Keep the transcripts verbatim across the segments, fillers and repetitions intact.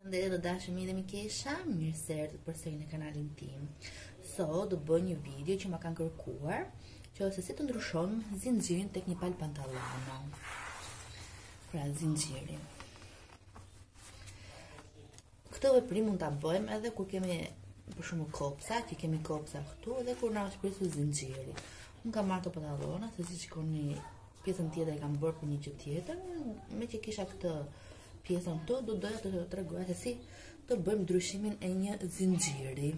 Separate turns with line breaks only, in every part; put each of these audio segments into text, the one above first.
Dhe do dashëmi dhe Mikesha, mirë se erdhët përsëri në kanalin tim. Sot do bëj një video që ma kanë kërkuar, që ose si të ndryshon zinxhirin tek një palë pantallona. Pra zinxhirin. Këtë veprim mund ta bëjmë edhe kur kemi për shembull kopsa, që kemi kopsa këtu, edhe kur na është prisur zinxhiri. Unë kam marrë të pantallona, se si shikoni pjesën tjetër e kam bërë për një gjë tjetër, me që kisha këtë pjesën këtu, do doja të të tregoj se si të bëjmë ndryshimin e një zinxhiri.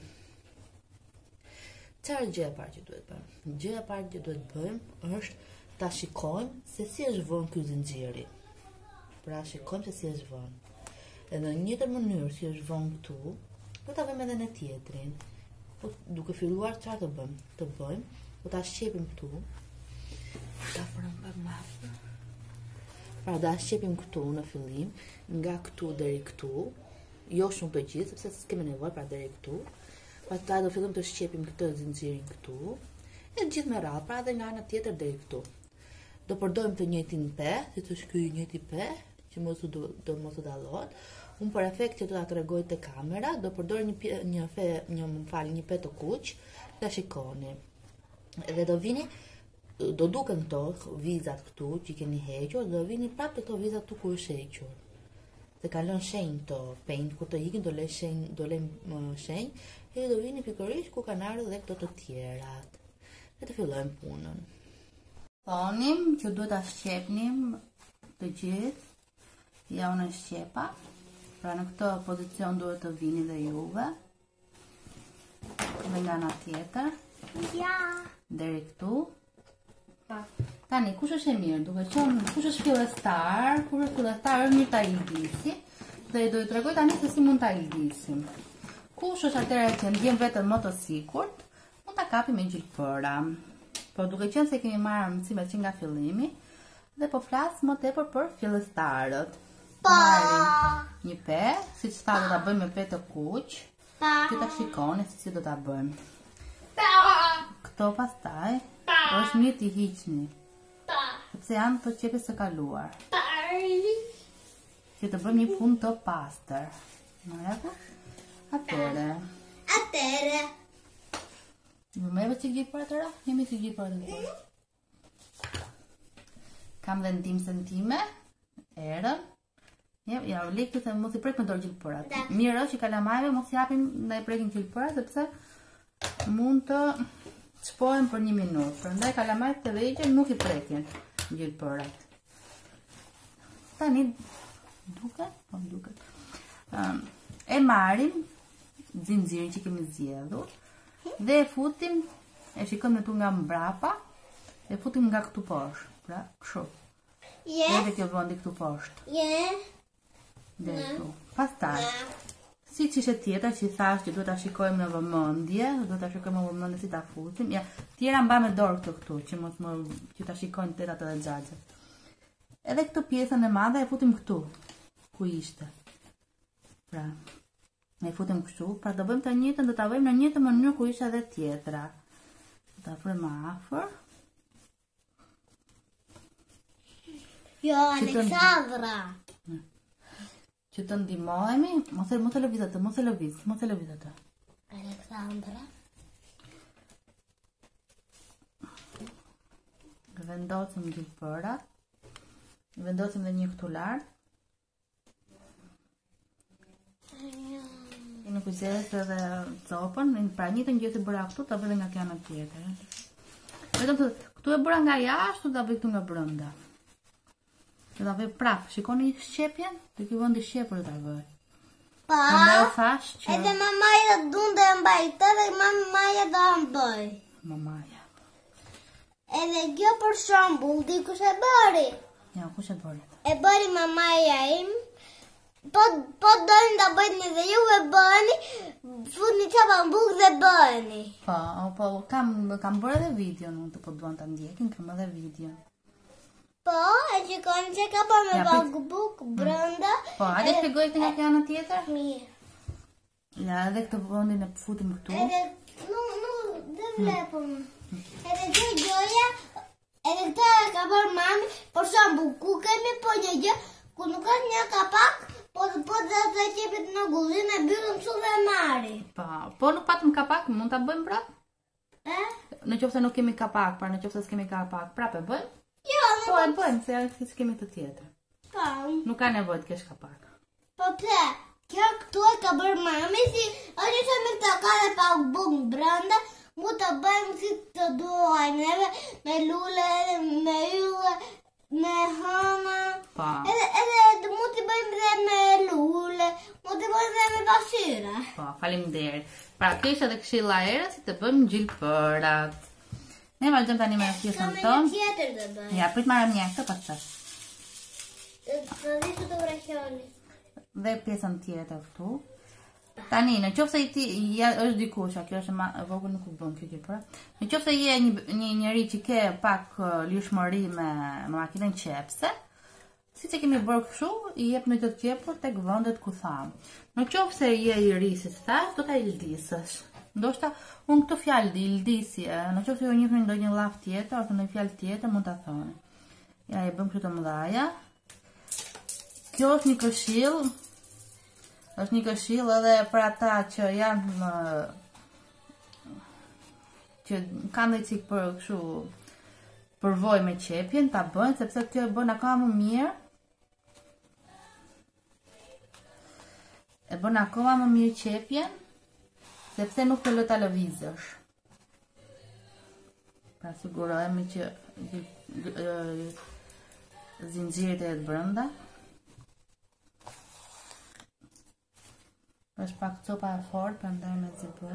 Çfarë gjë e parë që duhet bëjmë? Gjëja e parë që duhet bëjmë është ta shikojmë se si është vënë ky zinxhiri. Pra shikojmë se si është vënë. Edhe në një tjetër mënyrë si është vënë këtu, do ta vëmë edhe në tjetrin. Po duke filluar çfarë të bëjmë? Të bëjmë, do ta shqepim këtu. Ta afrojmë pak më afër. Pra da shqepim këtu në fillim, nga këtu deri këtu, jo shumë të gjithë, sepse s'kemi nevojë pra deri këtu. Pastaj do fillim të shqepim këtë zinxhirin këtu, e gjithë me radhë, pra edhe nga ana tjetër deri këtu. Do përdorim të njëjtin pe, si të shkruaj njëjti pe, që mos do, do mos të dallohet. Unë për efekt që do ta tregoj te kamera, do përdor një një fe, një më fal, një pe të kuq, ta shikoni. Edhe do vini do duken këto vizat këtu që keni hequr, do vini prapë të këto vizat këtu ku është hequr. Se ka lënë shenjë këto penjë, kur të ikin do lë shenjë, do lë shenjë, e do vini pikërisht ku kanë ardhur dhe këto të tjerat. Le të fillojmë punën. Thonim që duhet ta shqepnim të gjithë. Ja unë shqepa. Pra në këtë pozicion duhet të vini dhe juve. Dhe nga ana tjetër. Ja. Deri këtu. Tani, kush është e mirë, duke qenë kush është fillestar, kush është fillestar është mirë ta ilgisi, dhe do i tregoj tani se si mund ta ilgisim. Kush është atëherë që ndjen veten më të sigurt, mund ta kapi me gjilpëra. Po duke qenë se kemi marrë mësimet që nga fillimi, dhe po flas më tepër për fillestarët. Marrim një pe, siç tha do ta bëjmë me pe të kuq, që ta shikoni se si do ta bëjmë. Këto pastaj është mirë t'i hiqni, sepse janë të qepjes së kaluar. Që të bëjmë një punë të pastër. Marrë? Atëre. Atëre. Më merrë që gjithë për atëra? Jemi që gjithë për atëra. Kam dhe ndimësën time, erën. Ja, u lekë të mos i prek me dorë gjilpërat. Mirë është që kalamajve mos i japim nda i prekin gjilpërat, sepse mund të shpohen për një minutë. Prandaj kalamajt të vegjël nuk i prekin gjilpërat. Tani duket, po duket. Um, e marrim zinxhirin që kemi zgjedhur dhe e futim, e shikojmë këtu nga mbrapa, e futim nga këtu poshtë. Pra, kështu. Yes. Dhe kjo vendi këtu poshtë. Yes. Dhe këtu. Pastaj, siç ishte tjetra që i thash që duhet ta shikojmë në vëmendje, duhet ta shikojmë në vëmendje si ta futim. Ja, tjera mba me dorë këtu këtu, që mos më që ta shikojnë tetat edhe xhaxhet. Edhe këtë pjesën e madhe e futim këtu, ku ishte. Pra, e futim këtu, pra do bëjmë të njëjtën, do ta bëjmë në njëjtën mënyrë ku ishte edhe tjetra. Do ta afrojmë më afër. Jo, Aleksandra. Që të ndihmojmë, mos e mos e lëviz atë, mos e lëviz, mos e lëviz atë. Aleksandra. Vendosim gjilpërat. Vendosim dhe një këtu lart. Keni kujdes edhe copën, pra njëjtën gjë që bëra këtu, ta bëj nga kjo ana tjetër. Vetëm të këtu e bëra nga jashtë, ta bëj këtu nga brenda. Do ta vë prap, shikoni shqepjen? Te ky vendi shqepur do ta vë. Pa. Andaj thash që edhe mamaja dunde mbajtë dhe mamaja do mbaj. Mamaja. Edhe kjo për shembull, di kush e bëri? Ja, kush e bëri? E bëri mamaja im. Po po doni ta bëni dhe ju e bëni, futni çapa buk dhe bëni. Po, po kam kam bërë edhe video, nuk të po duan ta ndjekin, kam edhe video. Po, e shikoni që ka bërë me bakbuk brenda. Po, a dhe shpjegoj këtë nga kjo ana tjetër? Mirë. Ja, edhe këtë vendin e futim këtu. Edhe, nuk, nuk, dhe vlepëm. Edhe kjo gjoja, edhe këta ka bërë mami, për shembull, ku kemi po një gjë, ku nuk ka një kapak, po
Po po të të qepet në gullim e byllëm su dhe mari.
Po, po nuk patëm kapak, mund ta bëjmë prap?
E?
Në qoftë se nuk kemi kapak, pra në qoftë se s'kemi kapak, prap e bëjmë?
Jo,
Po e bëjmë, se s'kemi të tjetër.
Po.
Nuk ka nevojë të kesh kapak.
Po pse? Kjo këtu e ka bërë mami si është që me të ka dhe pa u bukë brenda, mu të bëjmë si të duaj neve me lule, me ylle, me hama.
Po.
Edhe edhe mu të bëjmë dhe me lule, mu të bëjmë dhe me pashyre.
Po, faleminderit. Pra, kjo ishte edhe këshilla e erës si të bëjmë gjilpërat. Ne vazhdojmë tani me pjesën
Ka
tonë.
me një tjetër dhe bëjmë.
Ja, prit marrëm një këtë pastaj.
Të dhishtë të vrahjoni.
Dhe pjesën tjetër këtu. Tani, në qoftë se i ti ja, është dikush, kjo është ma vogël nuk u bën kjo gjë, në qoftë se je një një njerëz që ke pak uh, lirshmëri me, me makinën qepse, siç e kemi bërë kështu, i jep në të qepur tek vendet ku tham. Në qoftë se je i ri si thash, do ta ildisësh. Ndoshta unë këtë fjalë di ildisje, në qoftë se ju njihni ndonjë llaf tjetër ose ndonjë fjalë tjetër mund ta thoni. Ja e bëm këtu të mëdhaja. Kjo është një këshill, është një këshill edhe për ata që janë që kanë dhe cik për kështu përvoj me qepjen, ta bëjnë, sepse kjo e bën akoma më mirë. E bën akoma më mirë qepjen, sepse nuk të lë ta lëvizësh. Pra sigurohemi që zinxhirit e jetë brenda. është pak copa e fort, prandaj me zipë.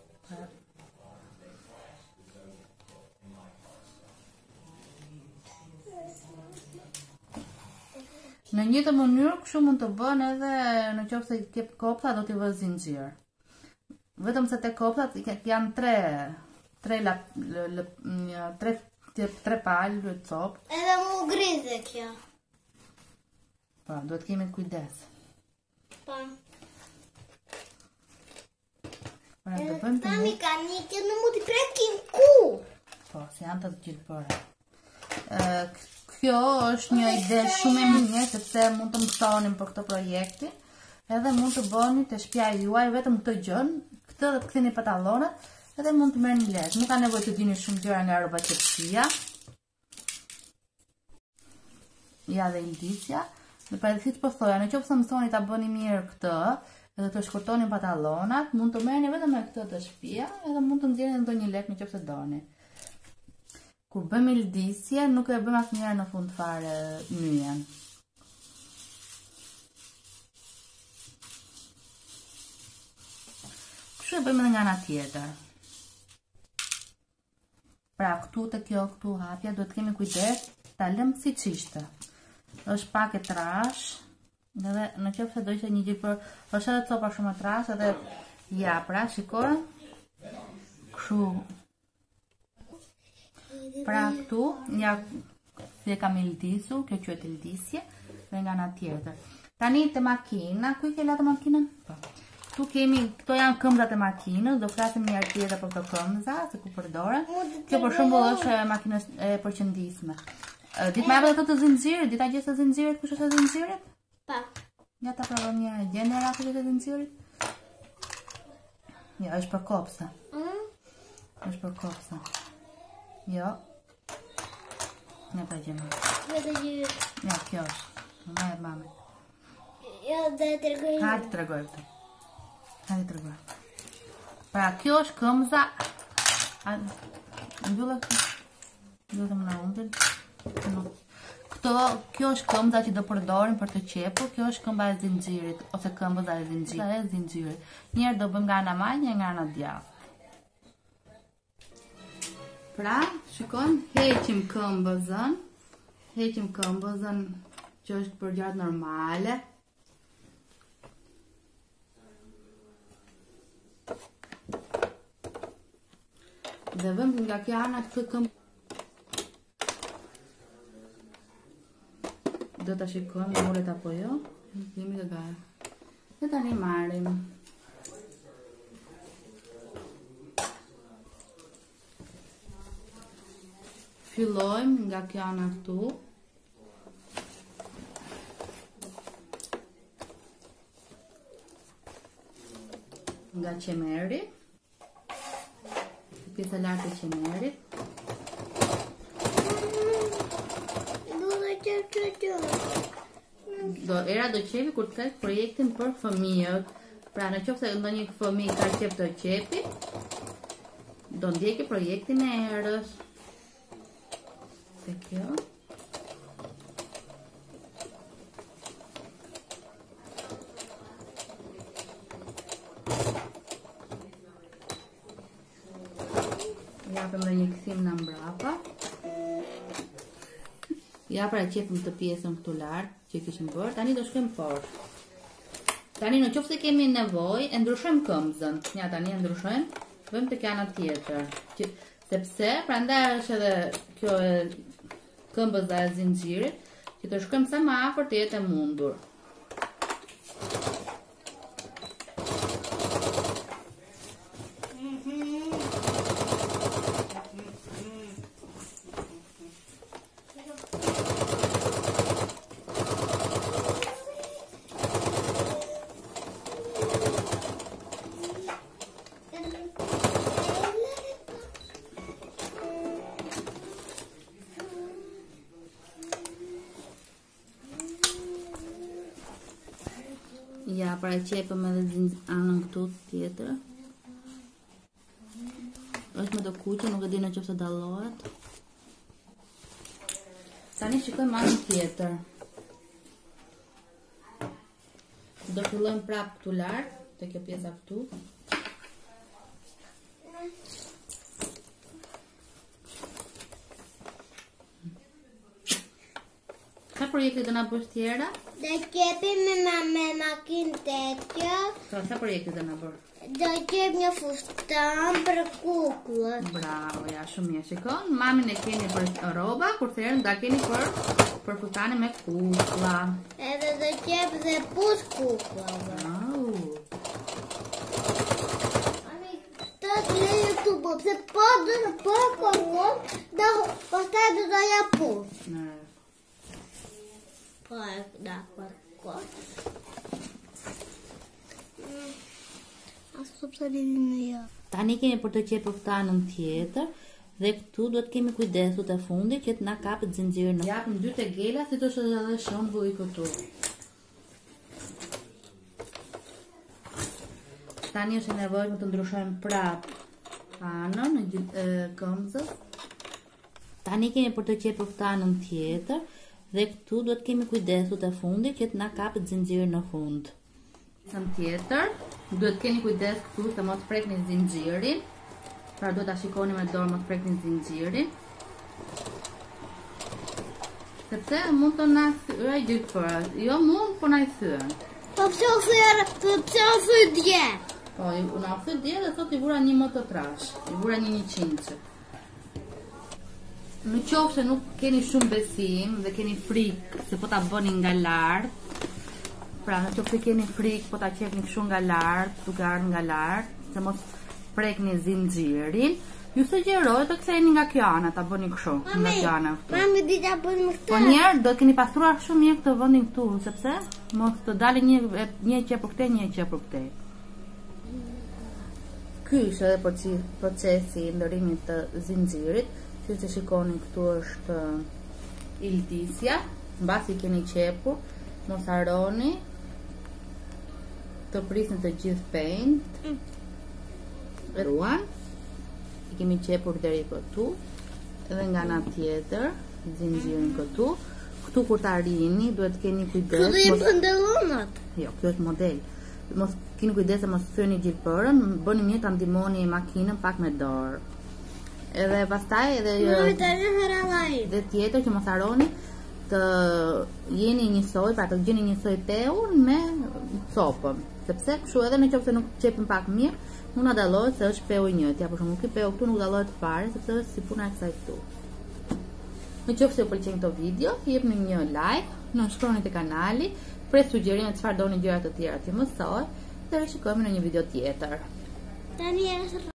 Në një të mënyrë kështu mund të bën edhe në qoftë se ke kopla do t'i vë zinxhir. Vetëm se te koplat janë tre tre la, l, l, tre tre palë copë.
Edhe mu grize kjo.
Po, duhet kemi kujdes.
Po.
Pra të
Edhe
bëjmë
ta
të
mekanike në mu t'i prekin ku.
Po, se janë të gjilpëra. Kjo është një ide shumë e mirë, sepse mund të mësonim për këtë projekti, edhe mund të bëni të shtëpia juaj vetëm këtë gjën, këtë dhe të ktheni pantallonat, edhe mund të merrni lehtë. Nuk ka nevojë të dini shumë gjëra nga rroba qepësia. Ja dhe ildisja. Në paraqit po thoja, në qoftë se mësoni ta bëni mirë këtë, edhe të shkurtoni pantallonat, mund të merrni vetëm me këtë të shtëpia, edhe mund të nxjerrni ndonjë lek në qoftë se doni. Kur bëjmë ildisje, nuk e bëjmë asnjëherë në fund fare myjen. Kështu e bëjmë edhe nga ana tjetër. Pra këtu të kjo këtu hapja duhet të kemi kujdes ta lëmë siç ishte. Është pak e trash, edhe në qoftë se do ishte një gjilpër, është edhe copa shumë e trash, edhe ja, pra shikoj. Kështu. Pra këtu, ja, si e kam ildisur, kjo quhet ildisje, dhe nga ana tjetër. Tani te makina, ku i ke latë makinën? Po. Këtu kemi, këto janë këmbët e makinës, do flasim një herë tjetër për këto këmbëza, se ku përdoren. Kjo për shembull është makinës e përqendisme. Ditë më edhe këtë zinxhirit, dita gjithë të zinxhirit, kush është e zinxhirit?
Pa.
Ja ta provojmë një herë, gjeni era kush është e zinxhirit? Ja, është për kopsa.
Mm?
Është për kopsa. Jo. Në ta gjemë.
Vetë gjë.
Ja, kjo është. Më e mame.
Jo, dhe të regoj.
Hajde të regoj këtë. Hajde të regoj. Pra, kjo është këmbëza. Mbyllë këtë. Mbyllë më në undin. Këto, kjo është këmbëza që do përdorim për të qepur. Kjo është këmba e zinxhirit. Ose këmbëza e zinxhirit. E zinxhirit. Njerë do bëjmë nga ana majë, një nga ana djathtë. Pra, shikon, heqim këmbëzën, heqim këmbëzën që është për gjatë normale. Dhe vëm nga kjo ana këtë këmbë. Do të shikojmë muret apo jo, jemi të gajë. Dhe tani marrim. Fillojmë nga kjo ana këtu. nga qemeri, pjesa lartë e qemerit. Do, era do qepi kur të kesh projektin për fëmijët. Pra në qoftë se ndonjë fëmijë ka qef të qepi, do ndjeki projektin e erës. Se kjo. Japëm dhe një këthim në mbrapa. Ja pra qepëm të pjesën këtu lartë që kishëm bërë. Tani do shkojmë poshtë. Tani në qoftë se kemi nevojë, e ndryshojmë këmbëzën. Ja tani e ndryshojmë, bëjmë të ana tjetër. Që, sepse prandaj është edhe kjo e këmbëza e zinxhirit, që të shkojmë sa më afër të jetë e mundur. Ja, pra e qepëm edhe anën këtu tjetër. është me do kuqe, nuk e di në qoftë se dallohet. Tani shikojmë anën tjetër. Do fillojmë prapë këtu lart, te kjo pjesa këtu. Ka projekte do na bësh tjera?
Do qepim me, me makinë tetjo.
Ka sa projekte do na bësh?
Do qep një fustan për kukullën.
Bravo, ja, shumë mirë. Shikon, mamin e keni për roba, kur thërën da keni për për futane me kukulla.
Edhe do qep dhe pus kukullave.
Wow.
Mami, të të lejë këtu bëp, se po do të po kërkon, do pastaj do të ja pus. Po e da kërkon.
Tani kemi për të qepur këtë anën tjetër dhe këtu duhet kemi kujdesu të fundit që të na kapet zinxhiri në. Japim dy tegela si të është edhe shembull i këtu. Tani është e nevojshme të ndryshojmë prapë anën në këmbëzës. Tani kemi për të qepur këtë anën tjetër dhe këtu duhet kemi kujdesu të fundit që të na kapet zinxhiri në fund. Pjesën tjetër, duhet keni kujdes këtu se mos prekni zinxhirin. Pra duhet ta shikoni me dorë mos prekni zinxhirin. Sepse mund të na thyej gjithë. Jo mund, po na i thyen.
Po pse u thyej, po pse u thyej dje?
Po, u na thyej dje dhe sot i vura një mototrash. I vura një njëqind. Në qoftë se nuk keni shumë besim dhe keni frikë se po ta bëni nga lart. Pra në qoftë se keni frikë, po ta qepni kështu nga lart, duke ardhur nga lart, se mos prekni zinxhirin, ju sugjeroj të ktheheni nga kjo ana, ta bëni kështu, nga kjo ana këtu.
Mami, di ta bëjmë këtë.
Po njerë do keni pastruar shumë mirë këtë vendin këtu, sepse mos të dalë një një qep për këtë, një qep për këtë. Ky është edhe procesi i ndërimit të zinxhirit, siç e shikoni këtu është iltisja, mbasi keni qepur, mos harroni të prisni të gjithë pejnë. Ruan, i kemi qepur deri këtu, edhe nga ana tjetër, zinxhirin këtu. Këtu kur ta rini, duhet keni kujdes.
Këtu i pantallonat.
Jo, kjo është model. Mos keni kujdes se mos thyeni gjithë bërën, bëni mirë ta ndihmoni makinën pak me dorë. Edhe pastaj edhe dhe tjetër që mos harroni të jeni njësoj, pra të gjeni njësoj peur me copën. Sepse kështu edhe në qoftë se nuk qepim pak mirë, nuk na dallohet se është peu i njëjtë. Ja, për shembull, ky peu këtu nuk dallohet fare sepse është si puna e kësaj këtu. Në qoftë se ju pëlqen këtë video, jepni një like, nënshkroni te kanali, pres sugjerime çfarë doni gjëra të tjera që mësoj, dhe rishikojmë në një video tjetër.
Tani është